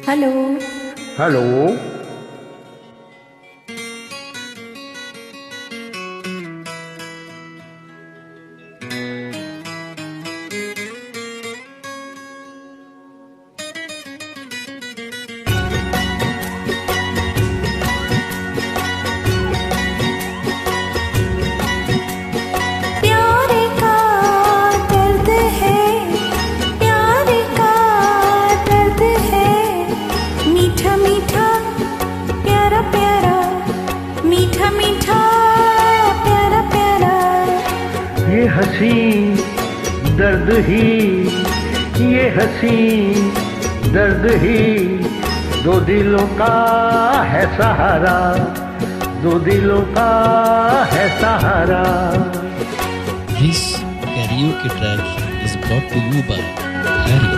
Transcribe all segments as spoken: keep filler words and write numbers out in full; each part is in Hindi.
Hello hello. प्यार का दर्द है, प्यार का दर्द है, मीठा मीठा प्यारा प्यारा, मीठा मीठा प्यारा प्यारा। ये हंसी दर्द ही, ये हंसी दर्द ही, दो दिलों का है सहारा, दो दिलों का है सहारा। This karaoke track is brought to you by Harriet.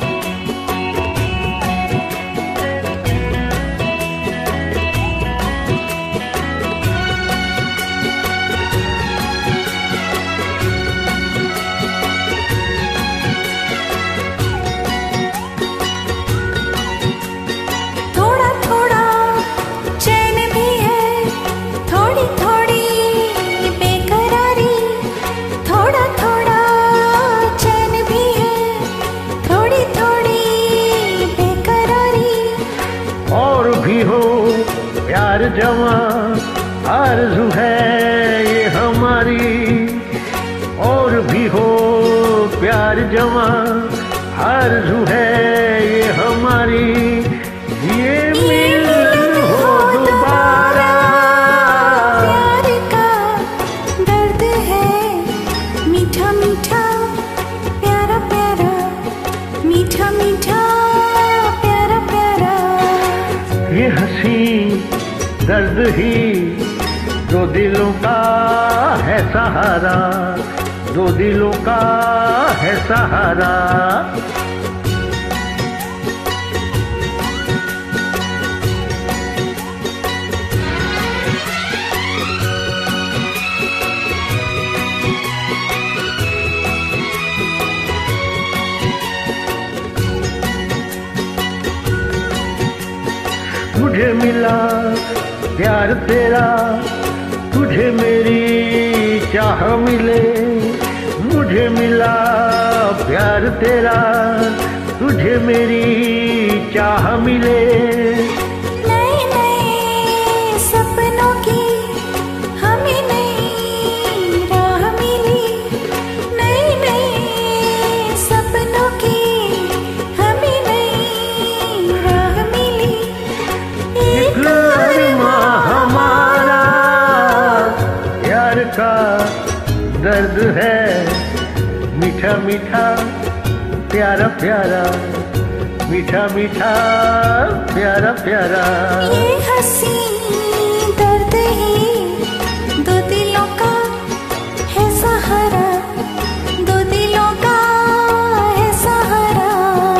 थोड़ा थोड़ा चैन भी है, थोड़ी थोड़ी बेकरारी, थोड़ा थोड़ा चैन भी है, थोड़ी थोड़ी बेकरारी। और भी हो प्यार जवां, आरज़ू है ये हमारी, और भी हो प्यार जवां, आरज़ू है ये हमारी। ये मिल हो दोबारा, प्यार का दर्द है, मीठा मीठा प्यारा प्यारा, मीठा मीठा प्यारा प्यारा। ये हंसी दर्द ही, दो दिलों का है सहारा, दो दिलों का है सहारा। मुझे मिला प्यार तेरा, तुझे मेरी चाह मिले, मुझे मिला प्यार तेरा, तुझे मेरी चाह मिले। नए नए सपनों की हमें नई राह मिली, नए नए सपनों की हमें नई राह मिली। एक अरमा हमारा प्यार का दर्द है, मीठा मीठा प्यारा प्यारा, मीठा मीठा प्यारा प्यारा। ये हंसी दर्द ही, दो दिलों का है सहारा, दो दिलों का है सहारा।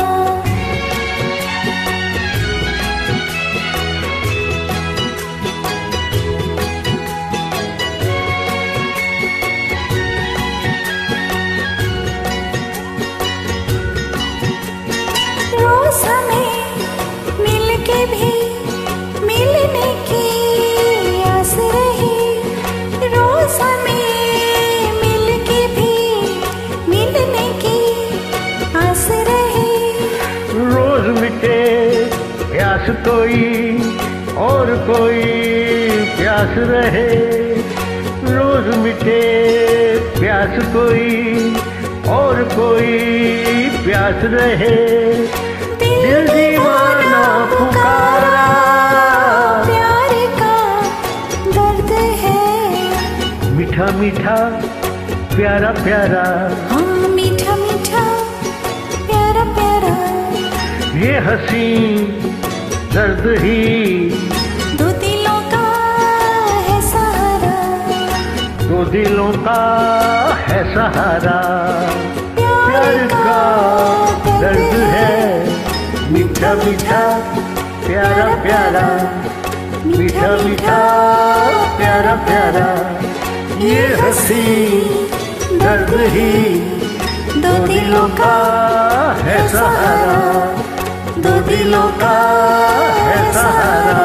रोज हमें मिलके भी मिलने की आस रही, रोज हमें मिलके भी मिलने की आस रही। रोज मिटे प्यास कोई और कोई प्यास रहे, रोज मिटे प्यास कोई और कोई प्यास रहे। दिल दीवाना पुकारा, प्यार का दर्द है, मीठा मीठा प्यारा प्यारा। हाँ मीठा मीठा प्यारा प्यारा। ये हंसी दर्द ही, दो दिलों का है सहारा, दो दिलों का है सहारा। प्यार का दर्द है, मीठा मीठा प्यारा प्यारा, मीठा मीठा प्यारा प्यारा। ये हंसी दर्द ही, दो दिलों का है सहारा, दो दिल दिलों का है सहारा।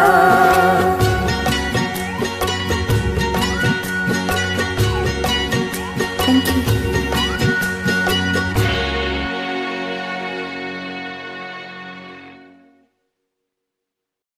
Thank you.